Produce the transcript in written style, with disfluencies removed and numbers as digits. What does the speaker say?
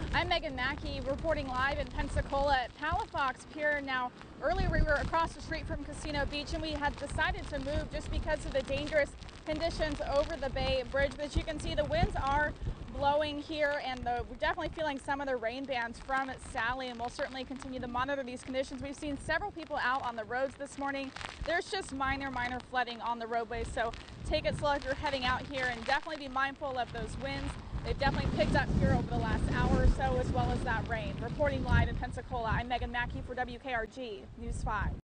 I'm Megan Mackey reporting live in Pensacola at Palafox Pier. Now, earlier we were across the street from Casino Beach and we had decided to move just because of the dangerous conditions over the Bay Bridge. But as you can see, the winds are blowing here and we're definitely feeling some of the rain bands from Sally, and we'll certainly continue to monitor these conditions. We've seen several people out on the roads this morning. There's just minor flooding on the roadways, so take it slow if you're heading out here and definitely be mindful of those winds. They've definitely picked up here over the last hour or so, as well as that rain. Reporting live in Pensacola, I'm Megan Mackey for WKRG News 5.